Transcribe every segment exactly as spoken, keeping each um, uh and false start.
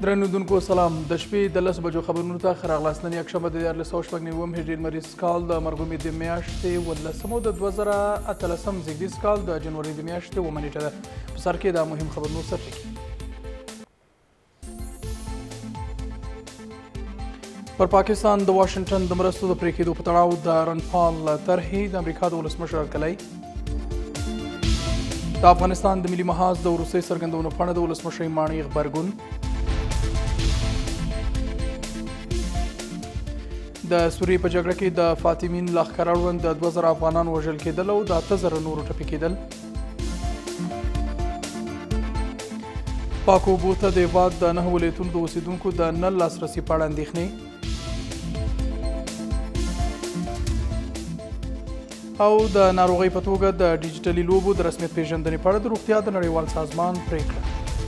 درنودونکو سلام د شپې د لس بجو خبرونو ته ښه راغلاست. نن یکشنبه د دیارلس سوه شپږ نوي هجري لمریز کال د مرګومې د میاشتې اوولسمو د دوه زره اتلسم زیږدیز کال د جنوري د میاشتې اوومه نیټه ده. په سر کې د مهم خبرونو سرټکي. پر پاکستان د واشنګټن د مرستو د پرې کېدو په تړاو د رنپال طرحې د امریکا د ولسمشر هرکلی. د افغانستان د ملي محاذ د وروستۍ څرګندونو پاڼه د ولسمشر ماڼۍ غبرګون. د سوریې په جګړه کې د فاطمین لښکر اړوند د دوه زره افغانان وژل کېدل او د اته زره نورو ټپي کېدل. پاکو اوبو ته د هېواد د نهه ولایتونو د اوسېدونکو د نه لاسرسي په اړه اندېښنې. او د ناروغۍ په توګه د ډیجیټلي لوبو د رسمیت پېژندنې په اړه د روغتیا د نړیوال سازمان پرېکړه.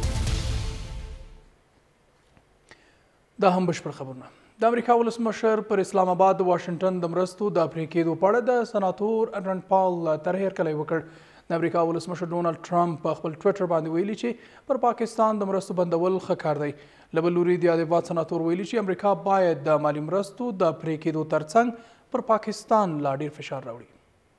دا هم بشپړ خبرونه. د امریکا ولسمشر پر اسلام آباد د واشنګټن د مرستو د پرې کېدو په اړه د سناتور رنپال طرحې هرکلی وکړ. د امریکا ولسمشر ډونالډ ټرمپ په خپل ټویټر باندې ویلي چې پر پاکستان د مرستو بندول ښه کار دی. له بل لوري د یاد هېواد سناتور ویلي چې امریکا باید د مالي مرستو د پرې کېدو ترڅنګ پر پاکستان لا ډېر فشار راوړي.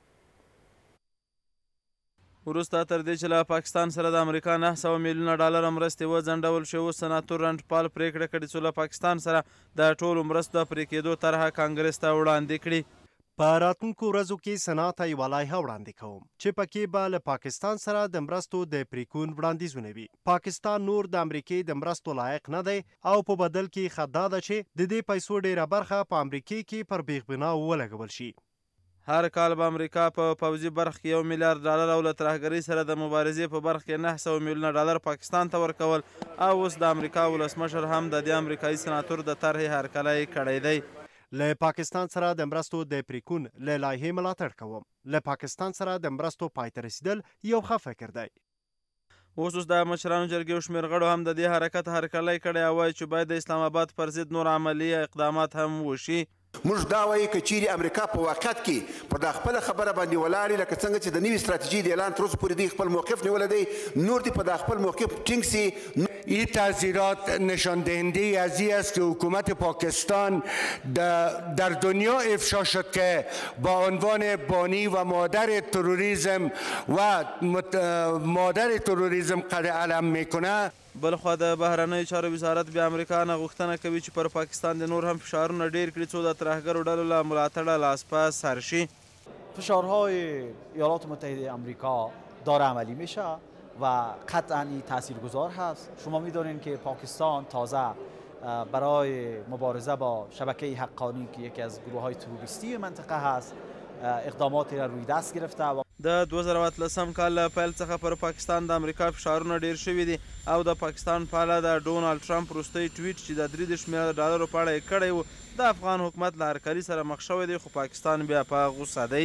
وروسته تر دې چې له پاکستان سره د امریکا نه سوه میلیونه ډالر مرستې وځنډول شوې، سناتور رنډ پال پرېکړه کړې چې له پاکستان سره د ټولو مرستو د پرې کېدو طرحه کانګرس ته وړاندې کړي. په راتلونکو ورځو کې سنا ته یوه لایحه وړاندې کوم چې پکې به له پاکستان سره د مرستو د پرېکون وړاندیزونه وي. پاکستان نور د امریکې د مرستو لایق نه دی او په بدل کې ښه دا ده چې د دې پیسو ډېره برخه په امریکې کې پر بېغ بنا ولګول شي. هر کال به امریکا په پوځي برخه کې یو میلیارډ ډالر او له ترهګرۍ سره د مبارزې په برخه کې نهه سوه میلیونه ډالر پاکستان ته ورکول او اوس د امریکا ولسمشر هم د دې امریکایي سناتور د طرحې هرکلی کړی دی. له پاکستان سره د مرستو د پرېکون له لایحې ملاتړ کوم. له پاکستان سره د مرستو پای ته رسیدل یو ښه فکر دی. اوس اوس د مشرانو جرګې او شمېر غړو هم د دې حرکت هرکلی کړی او وایي چې باید د اسلام آباد پر ضد نور عملي اقدامات هم وشي. موږ دا وایو که چیرې امریکا په واقعیت کې پر دا خپله خبره باندې ولاړې لکه څنګه چې د نوي استراتیژۍ د اعلان تر اوسه پورې دوی خپل موقف نیولی دی، نور دې په دا خپل موقف ټینګ سي. این تاثیرات نشان دهنده از این است که حکومت پاکستان در دنیا افشا شد که با عنوان بانی و مادر تروریسم و مادر تروریسم قد علم میکنه. بلخوا د بهرنیو چارو وزارت بیا امریکا نه غوښتنه کوي چې پر پاکستان د نور هم فشارونه ډېر کړي څو د ترهګرو ډلو له ملاتړه لاس پاس سر شي. فشارهای ایالات متحده آمریکا داره عملی میشه و قطعا تاثیرگذار هست. شما میدونید که پاکستان تازه برای مبارزه با شبکه حقانی که یکی از گروه‌های تروریستی منطقه هست اقداماتی را روی دست گرفته. د دوه زره اتلسم کال له پیل څخه پر پاکستان د امریکا فشارونه ډېر شوي دي او د پاکستان په اړه د ډونالډ ټرمپ وروستی ټویټ چې د درې دېرش میلیارده ډالرو په اړه یې کړی و د افغان حکومت له هرکلي سره مخ شوی دی، خو پاکستان بیا په غوسه دی.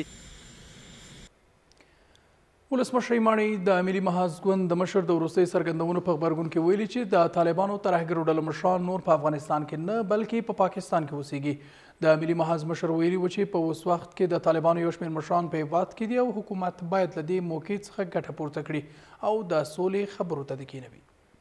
ولسمشر ماڼۍ د ملي محاذ ګوند د مشر د وروستۍ څرګندونو په غبرګون کې ویلي چې د طالبانو ترهګرو ډلو مشران نور په افغانستان کې نه بلکې په پاکستان کې اوسیږي. د ملي محاذ مشر ویلي و چې په اوس وخت کې د طالبانو یو شمېر مشران په هېواد کې دي او حکومت باید له دې موقع څخه ګټه پورته کړي او د سولې خبرو ته د کینوي.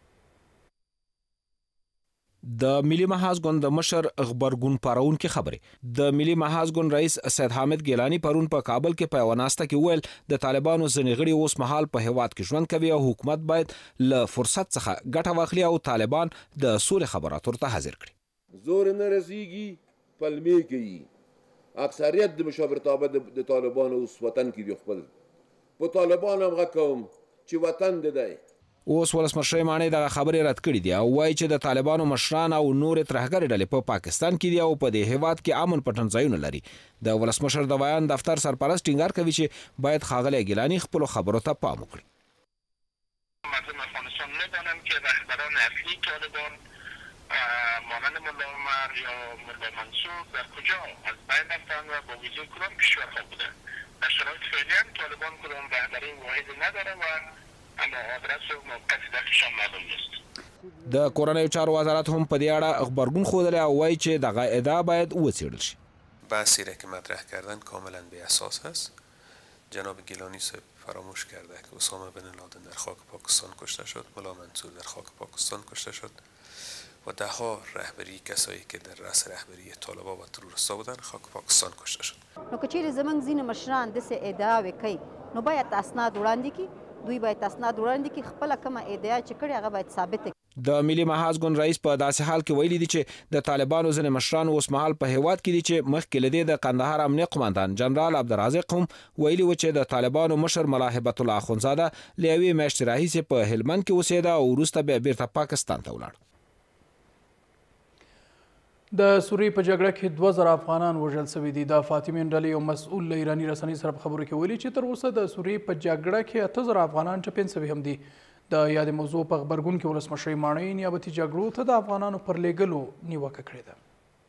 د ملي محاذ ګوند د مشر غبرګون پارونکي خبرې. د ملي محاذ ګوند رئیس سید حامد ګیلاني پرون په کابل کې په یوه ناسته کې وویل د طالبانو ځینې غړي اوس مهال په هېواد کې ژوند کوي او حکومت باید له فرصت څخه ګټه واخلي او طالبان د سولې خبرو ته حاضر کړي. زور نه رسیږي پلمې کوي. اکثریت د مشاورتابه د طالبانو اوس وطن کې دی، خپل په طالبانو هم غږ کوم چې وطن د دی. اوس ولسمشر ماڼۍ دغه خبرې رد کړي دي او وایي چې د طالبانو مشران او نورې ترهګرې ډلې په پاکستان کې دي او په دې هېواد کې امن پټن ځایونه لري. د ولسمشر د بیان دفتر سرپرست ټینګار کوي چې باید ښاغلی ګیلاني خپلو خبرو ته پام وکړي. مردم افغانستان میدانند که رهبران اصلی طالبان مانند ملا عمر یا ملا منصور در کجا از بین رفتند و با وجود کدام کشورها بودند. در شرایط فعلی هم طالبان کدام رهبری واحدی نداره و اما آدرس و موقعیت دقیقشان معلوم نیست. د کورنیو چارو وزارت هم په دې اړه غبرګون ښودلی او وایي چې دغه ادعا باید وڅېړل شي. بحثی را که مطرح کردن کاملا بی اساس است. جناب گیلانی صاحب فراموش کرده که اسامه بن لادن در خاک پاکستان کشته شد، ملا منصور در خاک پاکستان کشته شد و دهها رهبری کسایی که در رأس رهبری طالبان و تروریستا بودن خاک پاکستان کشته شد. نو که چیرې زموږ ځینې مشران داسې ادعاوې کوي نو باید اسناد وړاندې کړي، دوی باید اسناد وړاندې کړي، خپله کومه ادعا چې کړې هغه باید ثابته کړي. د ملي محاذ ګوند رئیس په داسې حال کې ویلي دي چې د طالبانو ځینې مشران اوس مهال په هیواد کې دي چې مخکې له دې د قندهار امنیه قماندان جنرال عبدالرازق هم ویلي و چې د طالبانو مشر ملا هبت الله اخونزاده له یوې میاشتې راهیسې په هلمند کې اوسېده او وروسته بیا بیرته پاکستان ته ولاړ. د سوریې په جګړه کې دوه زره افغانان وژل شوي دي. د فاطمین ډلې یو مسؤل له ایراني رسنۍ سره په خبرو کې ویلي چې تر اوسه د سوریې په جګړه کې اته زره افغانان ټپین شوي هم دي. د یادې موضوع په غبرګون کې ولسمشر ماڼۍ نیابتي جګړو ته د افغانانو پر لیږلو نیوکه کړې ده.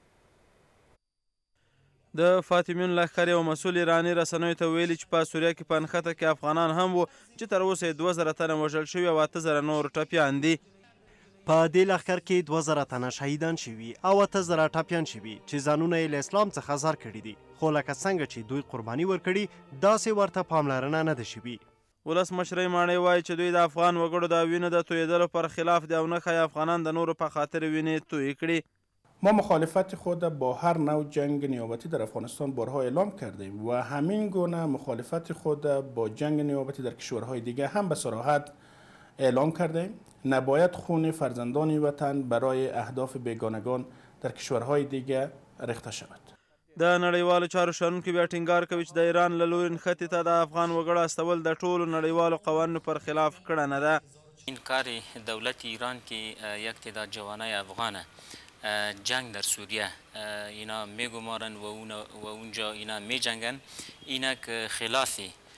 د فاطمیون لښکر یو مسؤل ایراني رسنیو ته ویلي چې په سوریه کې په نښته کې افغانان هم وو چې تر اوسه یې دوه زره تنه وژل شوي او اته زره نور ټپیان دي. په دې لښکر کې دوه زره تنه شهیدان شوي او اته زره ټپیان شوي چې ځانونه یې له اسلام څخه زار کړي دي، خو لکه څنګه چې دوی قرباني ورکړي داسې ورته پاملرنه نه ده شوي. ولسمشرۍ ماڼۍ وایي چې دوی د افغان وګړو د وینو د تویېدلو پر خلاف دي او نه ښایي افغانان د نورو په خاطر وینې تویې کړي. ما مخالفت خود با هر نوع جنگ نیابتی در افغانستان بارها اعلام کردیم و همین گونه مخالفت خود با جنگ نیابتی در کشورهای دیگه هم به صراحت اعلام کردیم. نباید خون فرزندان وطن برای اهداف بیگانگان در کشورهای دیگه ریخته شود. د نړیوالو چارو شنونکي بیا ټینګار کوي چې د ایران له لوري نښتې ته د افغان وګړو استول د ټولو نړیوالو قوانینو پر خلاف کړنه ده. این کار دولت ایران که یک تعداد جوانای افغانه جنگ در سوریه اینا میگمارن و و اونجا اینا میجنگن، اینک خلاف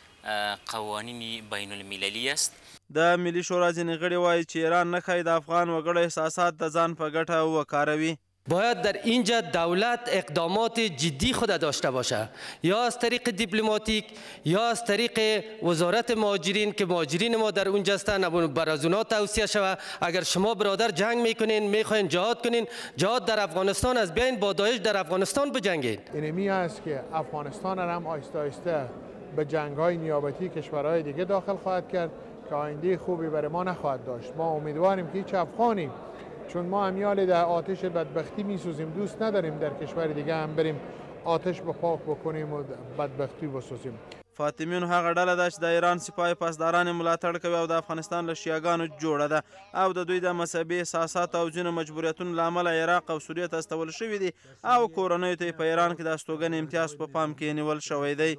قوانین بین المللی است. د ملي شورا ځینې غړي وایي چې ایران نه ښایي د افغان وګړو احساسات د ځان په ګټه وکاروي. باید در اینجا دولت اقدامات جدی خود داشته باشه، یا از طریق دیپلماتیک یا از طریق وزارت مهاجرین که مهاجرین ما در اونجا هستن بر از اونا توصیه شود. اگر شما برادر جنگ میکنین میخواین جهاد کنین، جهاد در افغانستان از بیاین با داعش در افغانستان بجنگید. اینمی است که افغانستان هم آهسته آهسته به جنگ‌های نیابتی کشورهای دیگه داخل خواهد کرد که آینده خوبی برای ما نخواهد داشت. ما امیدواریم که هیچ افغانی، چون ما امیال در آتش بدبختی میسوزیم، دوست نداریم در کشور دیگه هم بریم آتش به پاک بکنیم و بدبختی بسوزیم. فاطمیون هغه ډله ده چې د ایران سپاه پاسداران ملاتړ کوي او د افغانستان له شیعاګانو جوړه ده او د دوی د مذهبي احساساتو او ځینو مجبوریتونو له امله عراق او سوریې ته استول شوي دي او کورنیو ته یې په ایران کې د استوګنې امتیاز په پام کې نیول شوی دی.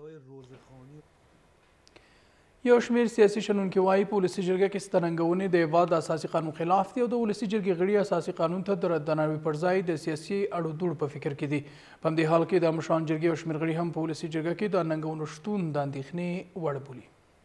یو شمېر سیاسي شنونکي وایي په ولسي جرګه کې ستننګونې د هېواد د اساسي قانون خلاف دي او د ولسي جرګې غړي اساسي قانون ته د درناوي پر ځای د سیاسي اړو دوړ په فکر کې دي. په همدې حال کې د مشران جرګې یو شمېر غړي هم په ولسي جرګه کې د ننګونو شتون د اندېښنې وړ بولي.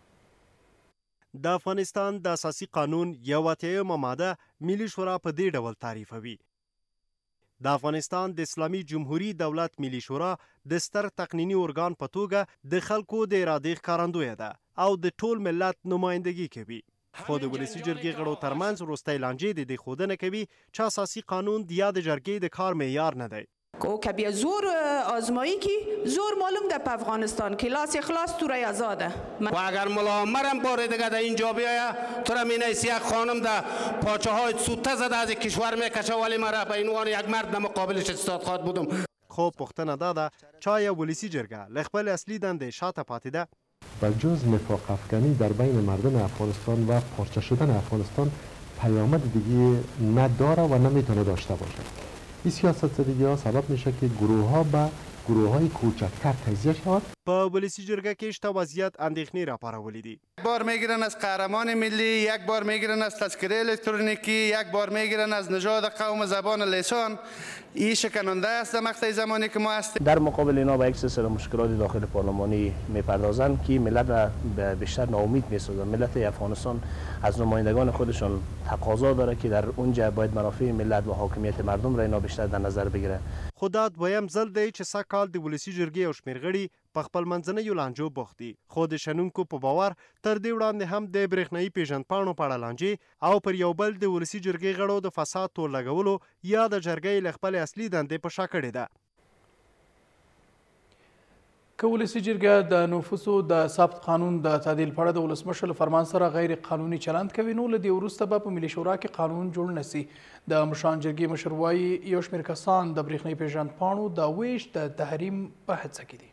د افغانستان د اساسي قانون یو اتیایمه ماده ملي شورا په دې ډول تعریفوي: د افغانستان د اسلامي جمهوري دولت ملي شورا د ستر تقنیني ارګان په توګه د خلکو د ارادې ښکارندویه ده او د ټول ملت نمایندګي کوي. خو د ولسي جرګې غړو ترمنځ وروستی لانجې د دې ښودنه کوي چې اساسي قانون د یاد جرګې د کار معیار نه دی. او که بیا زور آزمایی کی زور معلوم ده په افغانستان کلاس اخلاص تو را آزاده و اگر ملا عمرم بار دیگه در اینجا بیاید تو را مینیسی یک خانم ده پاچه های سوته زده از کشور میکشه ولی مرا به عنوان یک مرد مقابلش استاد خواد بودم. خو پوښتنه دا ده چې آیا ولسي جرګه له خپل اصلي دندې شاته پاتې ده؟ و جز نفاق افغانی در بین مردم افغانستان و پارچه شدن افغانستان پیامد دیگه نداره و نمیتونه داشته باشه. این سیاست دیگه ها سبب میشه که گروه ها به گروه های کوچکتر تجزیه شود. په ولسي جرګه کې شته وضعیت اندېښنې راپارولې دي. یک بار میگیرن از قهرمان ملی، یک بار میگیرن از تذکره الکترونیکی، یک بار میگیرن از نژاد قوم زبان لسان. این شکننده است در مقطع زمانی که ما هستیم. در مقابل اینا با یک سلسله مشکلات داخل پارلمانی میپردازند که ملت را بیشتر ناامید میسازند. ملت افغانستان از نمایندگان خودشون تقاضا داره که در اونجا باید منافع ملت و حاکمیت مردم را اینا بیشتر در نظر بگیره. خو دا دویم ځل دی چې سږ کال د ولسي جرګې یو شمېر غړي په خپل منځنیو لانجو بوخت دي. خو د شنونکو په باور تر دې وړاندې هم د برېښنایي پېژندپاڼو په اړه لانجې او پر یو بل د ولسي جرګې غړو د فساد تور لګولو یا د جرګې له خپلې اصلي دندې په شا کړې ده. که ولسي جرګه د نفوسو د ثبت قانون د تعدیل په اړه د ولسمشر له فرمان سره غیر قانوني چلند کوي نو له دې وروسته به په ملي شورا کې قانون جوړ نه سي. د مشران جرګې مشر وایي یو شمېر کسان د برېښنایي پېژندپاڼو د ویش د تحریم په هڅه کې دي.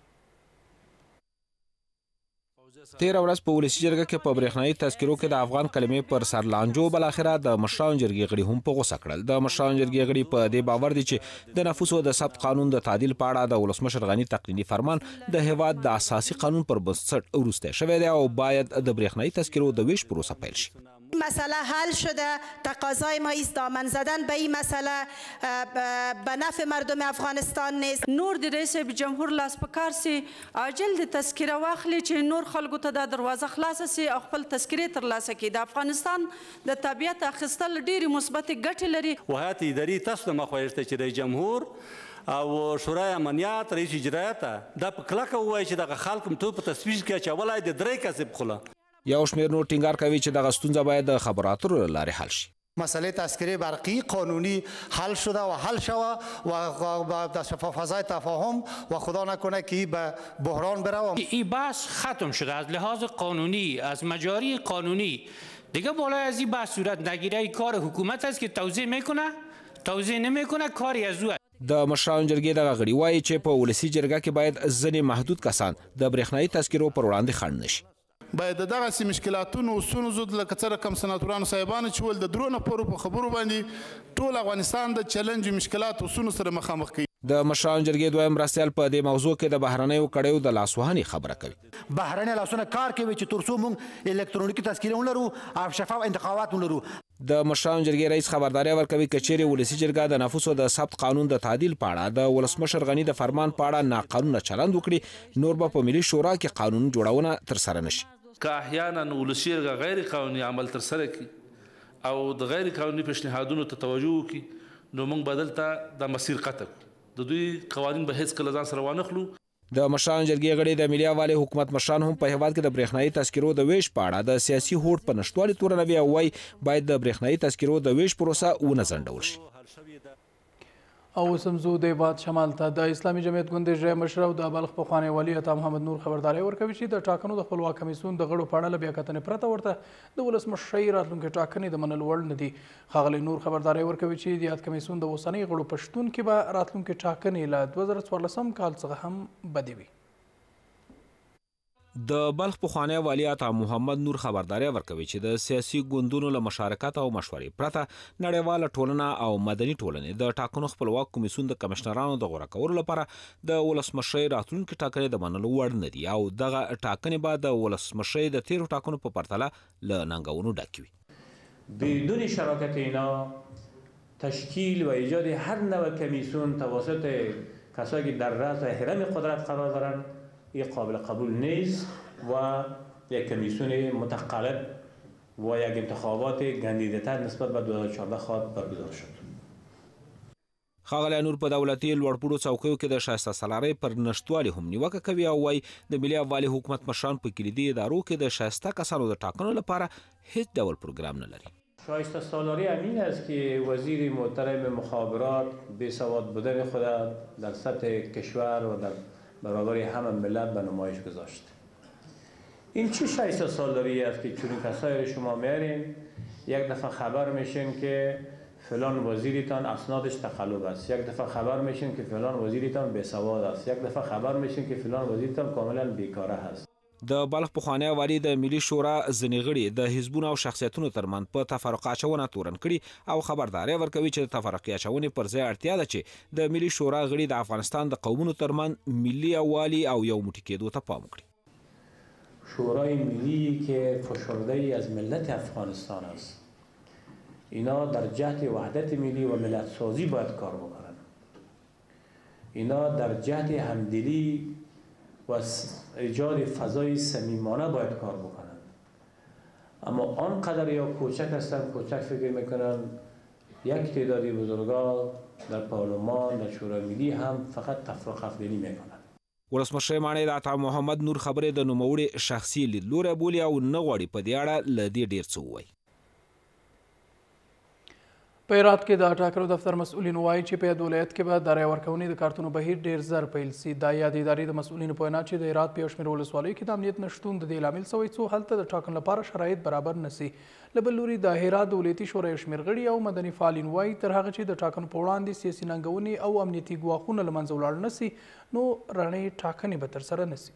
تیره ورځ په ولسي جرګه کې په برېښنایي تذکرو کې د افغان کلمې پر سر لانجو بالاخره د مشران جرګې غړي هم په غوسه کړل. د مشران جرګې غړي په دې باور دي چې د نفوسو د ثبت قانون د تعدیل په اړه د ولسمشر غني تقنیني فرمان د هیواد د اساسي قانون پر بنسټ وروسته شوی دی او باید د برېښنایي تذکرو د ویش پروسه پیل شي. مسئله حل شده، تقاضای ما است دامن زدن به این مسئله به نفع مردم افغانستان نیست. نور د رئیس جمهور لاس په کار سي عاجل د تذکره واخلي چې نور خلکو ته د دروازه خلاصه سي او خپل تذکرې ترلاسه کړي. د افغانستان د طبیعت اخیستل ډېرې مثبت ګټې لري. وهات اداري تاسو ته مخوایسته چې رئیس جمهور او شورای امنیت رئیس اجرایه ته دا په کلکه ووایي چې دغه خلک متو په تصویز کې اچولی د درې کسې په خوله. یو شمېر نور ټینګار کوي چې دغه ستونزه باید د خبرو اترو له لارې حل شي. مسئله تذکره برقی قانونی حل شده و حل شوه و در فضای تفاهم و خدا نکنه که به بحران بره. این بحث ختم شده از لحاظ قانونی، از مجاری قانونی دیگه بالای از این بحث صورت نگیره. کار حکومت است که توضیح میکنه، توضیح نمیکنه، کاری از او. د مشران جرګې دغه غړي وایي چې په ولسي جرګه کې باید ځینې محدود کسان د برېښنایي تذکرو پر وړاندې خنډ نشي. باید د دغسې مشکلاتونو او ستونزو لکه څه رقم سناتورانو صاحبانو چې ول د درو نفرو په خبرو باندې ټول افغانستان د چلنج مشکلات او ستونزو سره مخامخ کوي. د مشران جرګې دویم مرستیال په دې موضوع کې د بهرنیو کړیو د لاسوهنې خبره کوي. بهرني لاسونه کار کوي چې تر څو موږ الکترونیکي تذکره ولرو او شفاف انتخابات ولرو. د مشران جرګې رئیس خبرداری ورکوي که چیرې ولسي جرګه د نفوسو د ثبت قانون د تعدیل په اړه د ولسمشر غني د فرمان په اړه ناقانونه چلند وکړي نور به په ملي شورا کې قانون جوړونه ترسره نشي. که احیانا ولسي جرګه غیر قانوني عمل ترسره کړي او د غیر قانوني پیشنهادونو ته توجه وکړي نو موږ به دلته د مسیر قطع کړو. د دوی قوانین به هیڅکله ځان سره وانخلو. د مشران جرګې غړي د ملي یووالي حکومت مشران هم په هیواد کې د برېښنایي تذکرو د ویش په اړه د سیاسي هوډ په نشتوالي تورنوي او وایي باید د برېښنایي تذکرو د ویش پروسه ونه ځنډول شي. او اوس هم ځو د هیواد شمال ته. د اسلامي جمعیت ګوند اجرایي مشر او د بلخ پخوانی والي عطا محمد نور خبرداری ورکوي چې د ټاکنو د خپلواک کمیسیون د غړو په اړه له بیاکتنې پرته ورته د ولسمشرۍ راتلونکې ټاکنې د منلو وړ نه دي. ښاغلی نور خبرداری ورکوي چې د یاد کمیسیون د اوسنۍ غړو په شتون کې به راتلونکې ټاکنې له دوه زره څوارلسم کال څخه هم بدې وي. د بلخ پخوانی والي عطا محمد نور خبرداری ورکوي چې د سیاسي ګوندونو له مشارکت او مشورې پرته نړیواله ټولنه او مدني ټولنې د ټاکنو خپلواک کمیسیون د کمشنرانو د غوره کولو لپاره د ولسمشرۍ راتلونکې ټاکنې د منلو وړ نه دي او دغه ټاکنې به د ولسمشرۍ د تیرو ټاکنو په پرتله له ننګونو ډکې وي. بدون شراکت اینا تشکیل و ایجاد هر نوع کمیسیون توسط کسایی که در رأس هرم قدرت قرار دارند این قابل قبول نیست و یک کمیسیون متقلب و یک انتخابات گندیده‌تر نسبت به دو هزار و چهارده خواهد برگزار شد. ښاغلی نور په دولتي لوړپوړو څوکیو کې د شایسته سالارۍ پر نشتوالي هم نیوکه کوي او وایي د ملي یووالي حکومت مشران په کلیدي ادارو کې د شایسته کسانو د ټاکنو لپاره هیڅ ډول پروګرام نه لري. شایسته سالاری همین است که وزیر محترم مخابرات بیسواد بودن خود در سطح کشور و در برابر همه ملت به نمایش گذاشت. این چه شایسته سالاری است که چون کسایی رو شما میارین یک دفعه خبر میشین که فلان وزیرتان اسنادش تقلب است، یک دفعه خبر میشین که فلان وزیرتان بیسواد است، یک دفعه خبر میشین که فلان وزیرتان کاملا بیکاره است. د بلخ پخوانی والي د ملي شورا ځینې غړي د حزبونو او شخصیتونو ترمنځ په تفرقه اچونه تورن کړي او خبرداری ورکوي چې د تفرقې اچونې پر ځای اړتیا ده چې د ملي شورا غړي د افغانستان د قومونو ترمنځ ملي یووالي او یو موټی کېدو ته پام وکړي. شورای ملی که فشرده ای از ملت افغانستان است، اینا در جهت وحدت ملی و ملت سازی باید کار بکنن. اینا در جهت همدلی و ایجاد فضای صمیمانه باید کار بکنن. اما آنقدر یا کوچک هستن کوچک فکر میکنن یک تعدادی بزرگان در پارلمان در شورای ملی هم فقط تفرقه افغانی میکنن. ولسمشر ماڼۍ د عطا محمد نور خبرې د نوموړي شخصي لیدلوری بولي او نه غواړي په دې اړه له دې ډېر څه ووایي. په هرات کې د ټاکنو دفتر مسؤلین وایي چې په یاد ولایت کې به د رایې ورکونې د کارتونو بهیر ډېر زر پیل سي. دا یادې ادارې د مسؤلینو په وینا چې د هرات په یو شمېر ولسوالیو کې د امنیت نشتون د دې لامل شوی څو هلته د ټاکنو لپاره شرایط برابر نه سي. له بل لوري د هرات د ولایتي شورا یو شمېر غړي او مدني فعالین وایي تر هغه چې د ټاکنو په وړاندې سیاسي ننګونې او امنیتي ګواښونه له منځه ولاړ نه سي نو رڼې ټاکنې به ترسره نه سي.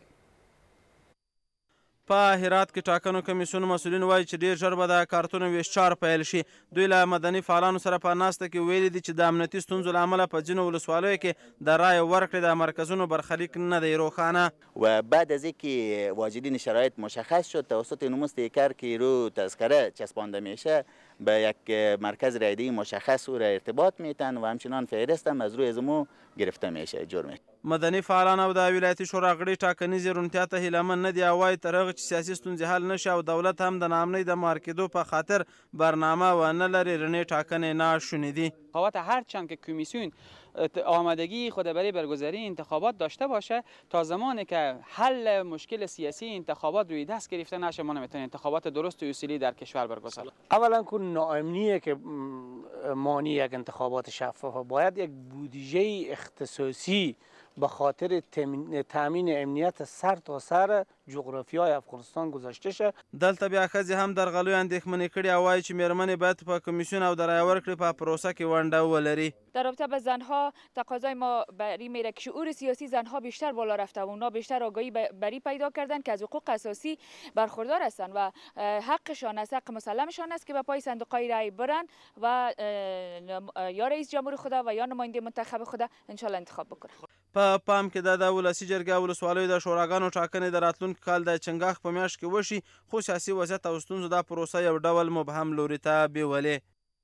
په هرات کې ټاکنو کمیسیون مسؤلین وایي چې ډېر ژر به د کارتونو ویش چار پیل شي. دوی له مدني فعالانو سره په ناسته کې ویلي دي چې د امنیتي ستونزو له امله په ځینو ولسوالیو کې د رای ورکړې د مرکزونو برخلیک نه دی روښانه. و بعد از اینکه واجدین شرایط مشخص شد توسط نموست کار که رو تذکره چسبانده میشه به یک مرکز رایدهی مشخص او را ارتباط میتن و همچنان فهرست هم از روی ازمو گرفته میشه جرمش. مدني فعالان او د ولایتي شورا غړي ټاکنیزې روڼتیا ته هیلهمن نه دي او وایي تر هغه چې سیاسي ستونزې حل نه شي او دولت هم د ناامنۍ د مهار کېدو په خاطر برنامه ونه لري رڼې ټاکنې ناشونې دي. انتخابات هرچند که کمیسیون آمادگی خود برای برگزاری انتخابات داشته باشه تا زمانی که حل مشکل سیاسی انتخابات روی دست گرفته نشه ما نمیتونیم انتخابات درست و اصولی در کشور برگزار. اولا که ناامنیه که مانی یک انتخابات شفاف باید یک بودجه اختصاصی به خاطر تامین امنیت سر تا سر جغرافیای افغانستان گذاشته شه. دلته بیا ښځې هم درغلیو اندېښمنې کړي او وایي چې میرمنې باید په کمیسیون او د رایې ورکړې په پروسه کې ونډه ولري. در رابطه با زنها تقاضای ما بری میره که شعور سیاسی زنها بیشتر بالا رفته و اونا بیشتر آگاهی بری پیدا کردن که از حقوق اساسی برخوردار هستند و حقشان است، حق مسلمشان است که به پای صندوقهای رای برن و یا رئیس جمهور خدا و یا نماینده منتخب خدا ان شاء الله انتخاب بکنن. په پام کې دا د ولسي جرګه ولسوالیو د شوراګانو ټاکنې د راتلونکي کال د چنګاښ په میاشت کې وشي خو سیاسي وضعیت او ستونزو دا پروسه یو ډول مبهم لوري ته بیولې.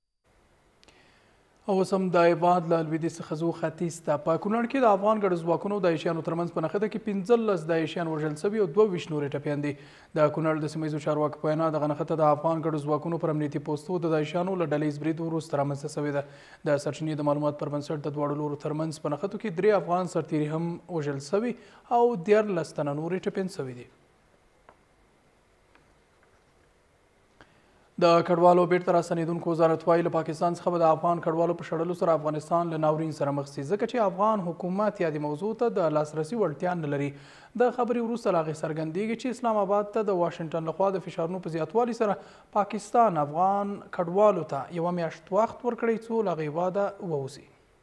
اوس هم د هېواد له لویدیځ څخه ځو ختیځ ته. په کونړ کې د افغان ګډ ځواکونو د داعشیانو ترمنځ په نښته کې پنځلس داعشیان وژل شوي او دوه ویشت نورې ټپیان دي. د کونړ د سیمه ییزو چارواکو په وینا دغه نښته د افغان ګډو ځواکونو پر امنیتي پوستو د داعشیانو له ډله ییز برید وروسته رامنځته شوې ده. د سرچینې د معلومات پر بنسټ د دواړو لورو ترمنځ په نښتو کې درې افغان سرتیري هم وژل شوي او دیارلس تنه نورې ټپیان شوي دي. د کډوالو بیرته راستنېدونکو وزارت وایي له پاکستان څخه به د افغان کډوالو په شړلو سره افغانستان له ناورین سره مخ شي ځکه چې افغان حکومت یا د موضوع ته د لاسرسي وړتیا نه لري. د خبرې وروسته له هغې څرګندېږي چې اسلام آباد ته د واشنګټن لخوا د فشارونو په زیاتوالي سره پاکستان افغان کډوالو ته یوه میاشت وخت ورکړی څو له هغې واده ووځي.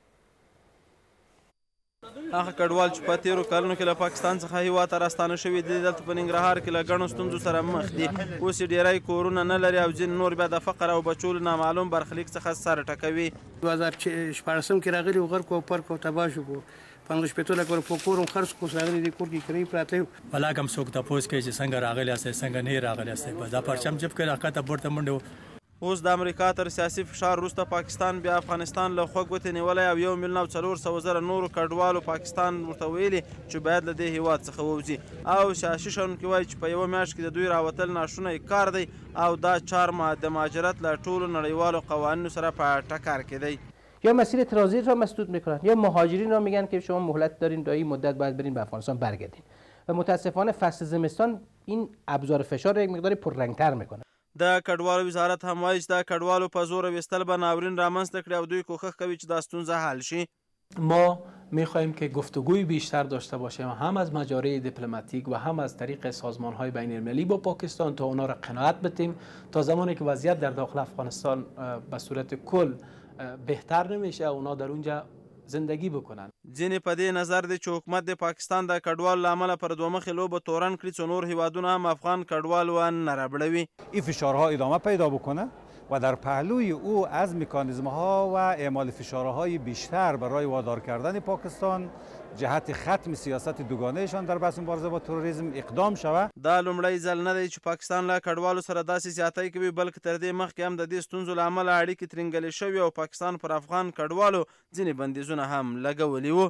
هغه کډوال چې په تیرو کلونو کې له پاکستان څخه هېواد ته راستانه شوي دي دلته په ننګرهار کې له ګڼو ستونزو سره مخ دي. اوس یې ډېری کورونه نه لري او ځینې نور بیا د فقر او بچو له نامعلوم برخلیک څخه سر ټکوي. دوه هزار شپاړسم کې راغلي وو غرق او پرک او تباه شو پنځه شپېته لکه ورو په کور هم خرڅ کړو راغلي دي کور کې کرایې پراته یو ولاکه هم څوک تپوس کوي چې څنګه راغلی یاستئ څنګه نه راغلی یاستئ دا پرچم جب کړی راکاته پورته منډې اوس د امریکا تر سیاسي فشار وروسته پاکستان بیا افغانستان له خوږ ګوتې نیولی او یو میلیون او څلور سوه زره نورو کډوالو پاکستان ورته ویلي چې باید له دې هېواد څخه ووځي او سیاسي شنونکي وایي چې په یوه میاشت کې د دوی راوتل ناشونی کار دی او دا چار د مهاجرت له ټولو نړیوالو قوانینو سره په ټکر کې دی. یا مسیر ترانزیت را مسدود میکنن یا مهاجرین را میگن که شما مهلت دارین تا این مدت باید برین به افغانستان برگردین و متاسفانه فصل زمستان این ابزار فشار را یک مقدار پررنگتر میکنه. د کډوالو وزارت هم وایي چې د کډوالو په زور ویستل به ناورین رامنځته کړي او دوی کوښښ کوي چې دا ستونزه حل شي. ما میخواهیم که گفتگوی بیشتر داشته باشیم هم از مجاری دیپلماتیک و هم از طریق سازمان‌های بین‌المللی با پاکستان تا اونا را قناعت بدیم تا زمانی که وضعیت در داخل افغانستان به صورت کل بهتر نمیشه اونا در اونجا زندگی بکنن. ځینې په دې نظر دی چې حکومت د پاکستان د کډوالو له امله پر دوه مخې لوبه تورن کړي څو نور هیوادونه هم افغان کډوال ونه ربړوي. این فشارها ادامه پیدا بکنه و در پهلوی او از مکانیزم‌ها و اعمال فشارهای بیشتر برای وادار کردن پاکستان جهت ختم سیاست دوگانهشان در بحث مبارزه با تروریسم اقدام شود. دا لومړی ځل نه دی چې پاکستان له کډوالو سره داسې زیاتی کوي بلکې تر دې مخکې هم د دې ستونزو له امله اړیکې ترینګلې شوي او پاکستان پر افغان کډوالو ځینې بندیزونه هم لګولي وو.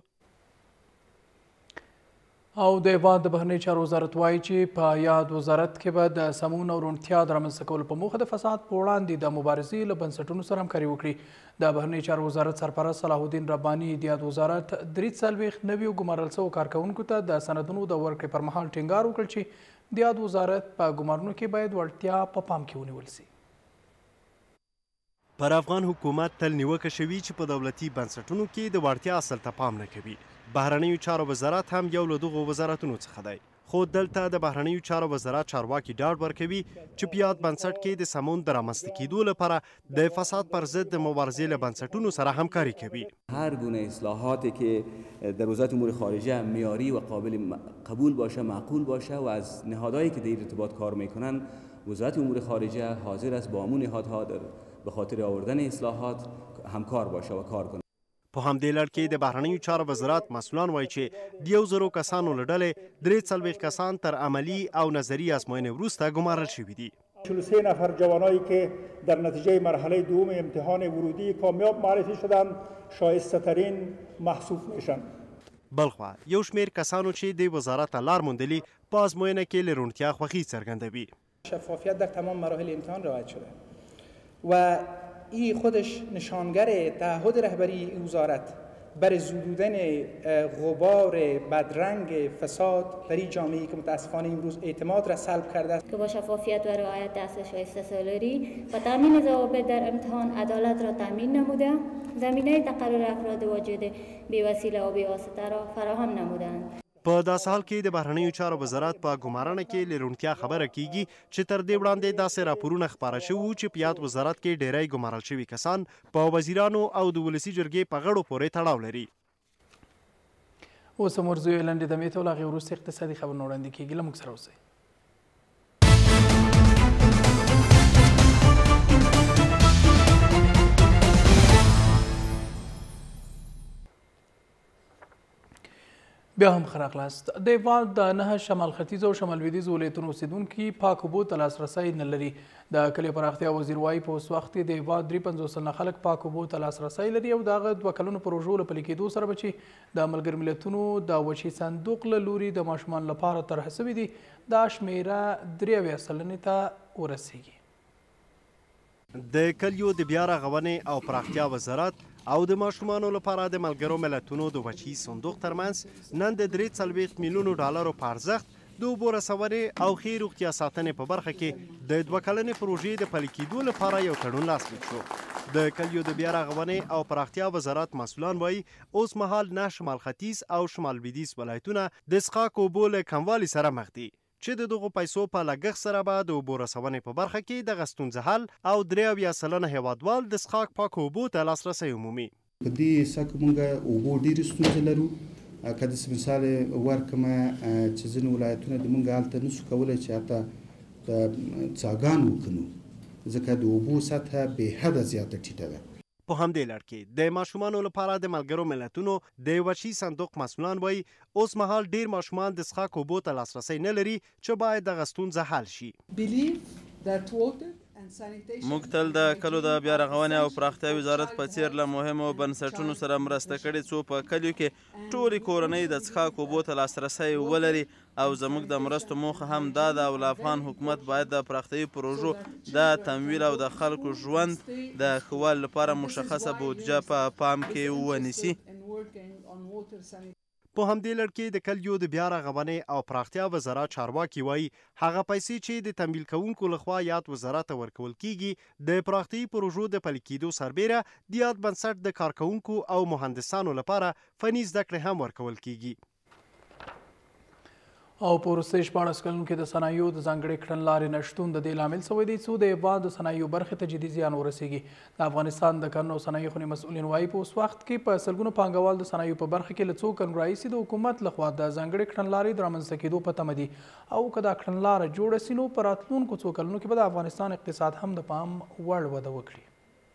او د هېواد د بهرنۍ چارو وزارت وایي چې په یاد وزارت کې به د سمون او روڼتیا د رامنځته کولو په موخه د فساد په وړاندې د مبارزې له بنسټونو سره همکاري وکړي. د بهرنۍ چارو وزارت سرپرست صلاح الدین رباني د یاد وزارت درې څلوېښت نویو ګمارل شوو کارکوونکو ته د سندونو د ورکړې پر مهال ټینګار وکړ چې د یاد وزارت په ګمارنو کې باید وړتیا په پام کې ونیول شي. پر افغان حکومت تل نیوکه شوي چې په دولتي بنسټونو کې د وړتیا اصل ته پام نه کوي. بهرنیو چارو وزارت هم یو له دغو وزارتونو څخه دی. خو دلته د بهرنیو چارو وزارت چارواکي ډاډ ورکوي چې په یاد بنسټ کې د سمون د رامنځته کېدو لپاره د فساد پر ضد د مبارزې له بنسټونو سره همکاري کوي. هر گونه اصلاحاتی که در وزارت امور خارجه معیاری و قابل قبول باشه، معقول باشه و از نهادهایی که در این ارتباط کار میکنن، وزارت امور خارجه حاضر است با همون نهادها در به خاطر آوردن اصلاحات همکار باشه و کار کنه. په همدې لړ کې د بهرنیو چارو وزارت مسؤلان وایي چې د یو زرو کسانو له ډلې درې څلوېښت کسان تر عملي او نظري ازموینې وروسته ګمارل شوي دي. چهل و سه نفر جوانایی که در نتیجه مرحله دوم امتحان ورودی کامیاب معرفی شدند شایسته ترین محسوب میشن. بلخوا یو شمیر کسانو چې د وزارت لار موندلي په ازموینه کې له روڼتیا خوښي څرګندوي. شفافیت در تمام مراحل امتحان رعایت شده و این خودش نشانگر تعهد رهبری وزارت بر زدودن غبار بدرنگ فساد در این جامعه‌ای که متاسفانه امروز اعتماد را سلب کرده است که با شفافیت و رعایت اصل شایسته سالاری و تامین ضوابط در امتحان عدالت را تامین نموده، زمینه تقرر افراد واجد بی‌وسیله و بی‌واسطه را فراهم نمودند. په داسې حال کې د بهرنیو چارو وزارت په ګمارنه کې له روڼتیا خبره کیږي چې تر دې وړاندې داسې راپورونه خپاره شوي وو چې په یاد وزارت کې ډیری ګمارل شوي کسان په وزیرانو او د ولسي جرګې په غړو پورې تړاو لري. اوس هم ورځو لنډې دمې ته ولاغې وروسته اقتصادي خبرونه وړاندې کیږي. له موږ سره اوسئ. بیا هم ښه راغلاست. د هېواد د نهه شمال ختیځ او شمال لویدیځ ولایتونو اوسېدونکي پاک اوبو ته لاسرسی نه لري. د کلي پراختیا وزیر وایي په اوس وخت کې د هېواد درې پنځوس سلنه خلک پاک اوبو ته لاسرسی لري او د هغه دوه کلونو پروژو له پلي کېدو سره به چې د ملګرو ملتونو د وچې صندوق له لوري د ماشومانو لپاره طرحه سوي دي دا شمېره درې اویا سلنې ته ورسیږي. د کلیو د بیا رغونې او پراختیا وزارت او د ماشومانو لپاره د ملګرو ملتونو د وچې صندوق ترمنځ نن د درې څلوېښت میلیونو ډالرو په ارزښت د اوبو رسونې او ښې روغتیا ساتنې په برخه کې د دوه کلنې پروژې د پلي کېدو لپاره یو تړون لاسلیک شو. د کلیو د بیا رغونې او پراختیا وزارت مسؤلان وایي اوس مهال نه شمال ختیځ او شمال لویدیځ ولایتونه د څښاک اوبو له کموالي سره مخ دي چې د دغو پیسو په لګښت سره به د اوبو رسونې په برخه کې دغه ستونزه حل او درې اویا سلنه هیوادوال د څښاک پاکو اوبو ته لاسرسی عمومي. په دې سکه موږ اوبو ډېرې ستونزې لرو. که داسې مثال ورکړمه چې ځینې ولایتونه د موږ هلته نشو کولی چې حتی د څاګان وکړو ځکه د اوبو سطحه بېحده زیاته ټیټه ده. په همدې لړ کې د ماشومانو لپاره د ملګرو ملتونو د وچې صندوق مسؤلان وایي اوس مهال ډیر ماشومان د څښاک اوبو ته لاسرسی نه لري چې باید دغه ستونزه حل شي. موږ تل د کلو د بیا رغونې او پراختیا وزارت په څیر له مهمو بنسټونو سره مرسته کړې څو په کلیو کې ټولې کورنۍ د څښاک اوبو ته لاسرسی ولري او زموږ د مرستو موخه هم دا ده او له افغان حکومت باید د پراختیایي پروژو د تمویل او د خلکو ژوند د ښه والي لپاره مشخصه بودجه په پام کې ونیسي. په همدې لړ کې د کلیو د بیا رغونې او پراختیا وزارت چارواکي وایي هغه پیسې چې د تمویل کوونکو لخوا یاد وزارت ته ورکول کیږي د پراختیایي پروژو د پلي کېدو سربیره د یاد بنسټ د کارکوونکو او مهندسانو لپاره فني زده کړې هم ورکول کیږي. او په وروستۍ شپاړس کلونو کې د صنایعو د ځانګړې کړنلارې نشتون د دې لامل شوی دی څو د هېواد د صنایعو برخې ته جدي زیان ورسیږي. د افغانستان د کرنو او صنایعو خونې مسؤلین وایي په اوس وخت کې په سلګونو پانګوال د صنایعو په برخه کې له څو کلونو راهیسې د حکومت لخوا د ځانګړې کړنلارې د رامنځته کېدو په تمه دي او که دا کړنلاره جوړه سي نو په راتلونکو څو کلونو کې به د افغانستان اقتصاد هم د پام وړ وده وکړي.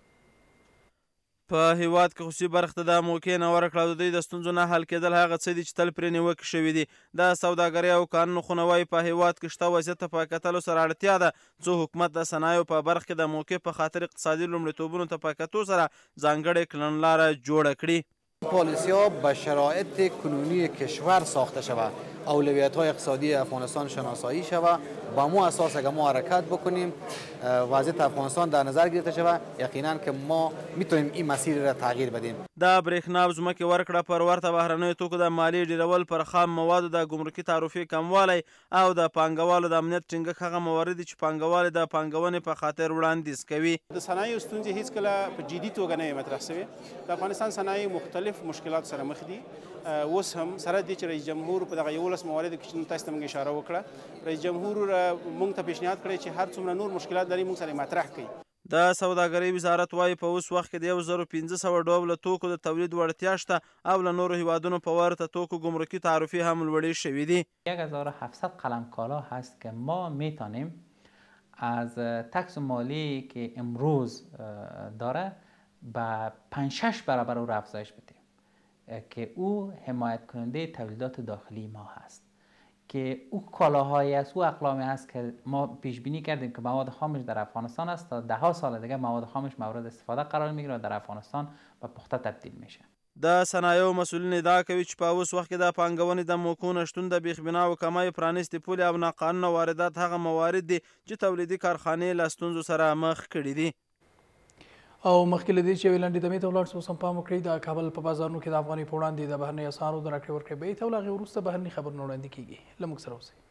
په هیواد کې خصوصي برخې ته د موقع نه ورکړه او د دوی د ستونزو نه حل کېدل هغه څه دي چې تل پرې نیوکې شوي دي. د سوداګرۍ او کانونو خونه وایي په هیواد کې شته وضعیت ته په کتلو سره اړتیا ده څو حکومت د صنایعو په برخه کې د موقع په خاطر اقتصادي لومړیتوبونو ته په کتو سره ځانګړې کړنلاره جوړه کړي. پالیسی ها به شرایط کنونی کشور ساخته شود اولویت‌های اقتصادی افغانستان شناسایی شود، با مو اساس اگر ما حرکت بکنیم وضعیت افغانستان در نظر گرفته شود، یقینا که ما میتونیم این مسیر را تغییر بدیم. د برېښنا ځمکې ورکړه پر ورته بهرنیو توکو د مالیې ډیرول پر خام موادو د ګمرکي تعرفې کموالی او د پانګوالو د امنیت ټینګښت هغه موارد دي چې پانګوال د پانګونې په خاطر وړاندیز کوي. د صنایعو ستونزې هیڅکله په جدي توګه نه مطرح شوې. د افغانستان صنایع مختلف مشکلات سره مخ دي. اوس هم سره دي چې رئیس جمهور په دغه یولس مواردو کې چې تاسو ته موږ اشاره وکړه، رئیس جمهور موږ ته پیشنهاد کړی چې هر څومره نور مشکلات لري موږ سره مطرح کړي. د سوداګرۍ وزارت وايي په اوس وخت کې د یو زرو پنځه سوه ډوله توکو د تولید وړتیا شته او له نورو هیوادونو په ورته توکو ګمرکي تعرفې هم لوړې شوي دي. یک هزار و هفتصد قلم کالا هست که ما میتونیم از تکس مالی که امروز داره به پنج شش برابر او را افزایش بدیم که او حمایت کننده تولیدات داخلی ما هست، که او کالاهایی است، او اقلامی است که ما پیش بینی کردیم که مواد خامش در افغانستان است، تا ده ها سال دیگه مواد خامش مورد استفاده قرار میگیره و در افغانستان به پخته تبدیل میشه. د صنایعو مسئولین ادعا کوي چې په اوس وخت کې د پانګونې د موقعو نشتون د بیخبنا او کمای پرانیستې پولې او ناقانونه واردات هغه موارد دي چې تولیدي کارخانې له ستونزو سره مخ کړي دي. او مخکې له دې چې یوې لنډې دمې ته ولاړ شو، اوس هم پام وکړئ د کابل په بازارونو کې د افغانۍ په وړاندې د بهرنیو اسعارو د راکړې ورکړې بیې ته او له هغې وروسته بهرني خبرونه وړاندې کېږي. له موږ سره اوسئ.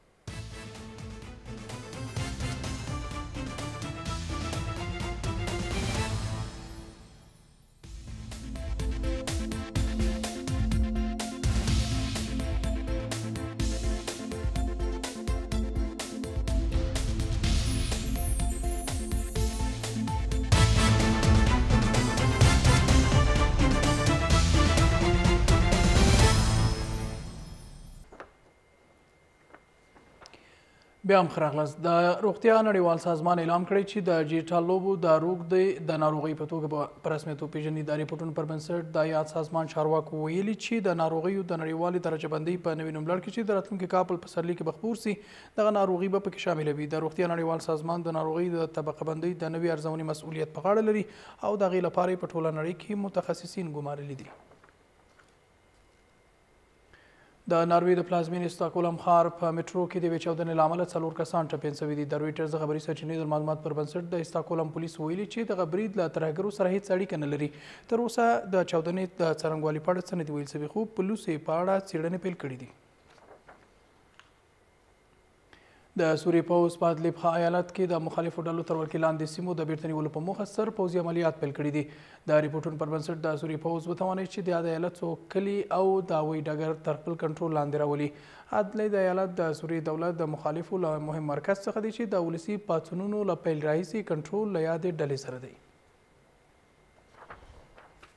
بیا هم ښه راغلاست. د روغتیا نړیوال سازمان اعلام کړی چې د ډیجیټل لوبو د روږدې د ناروغۍ په توګه په رسمیت وپېژني. د ریپورټونو پر بنسټ د یاد سازمان چارواکو ویلي چې د ناروغیو د نړیوالې درجه بندۍ په نوي نوملړ کې چې د راتلونکي کال په پسرلي کې به خپور سي، دغه ناروغي به پکې شامله وي. د روغتیا نړیوال سازمان د ناروغۍ د طبقه بندۍ د نوي ارزونې مسؤلیت په غاړه لري او د هغې لپاره یې په ټوله نړۍ کې متخصصین ګمارلي دي. د ناروې د پلازمینې ستاکولم ښار په میټرو کې د یوې چاودنې له امله څلور کسان ټپیان شوي دي. د رویټرز د خبري سرچینې د معلومات پر بنسټ د ستاکولم پولیس ویلي چې دغه برید له ترهګرو سره هیڅ اړیکه نه لري. تر اوسه د چاودنې د څرنګوالي په اړه څه نه دي ویل شوي، خو پولیسو یې په اړه څېړنې پیل کړي دي. د سوریې پوځ په ادلب ایالت کې د مخالفو ډلو تر ولکې لاندې سیمو د بیرته نیولو په موخه ستر پوځي عملیات پیل کړي دي. د ریپورټونو پر بنسټ د سوریې پوځ وتوانېد چې د یاد ایالت څو کلي او د هوایي ډګر تر خپل کنټرول لاندې راولي. ادلب ایالت د سوریې دولت د مخالفو له مهم مرکز څخه دی چې د ولسي پاڅونونو له پیل راهیسې کنټرول له یادې ډلې سره دی.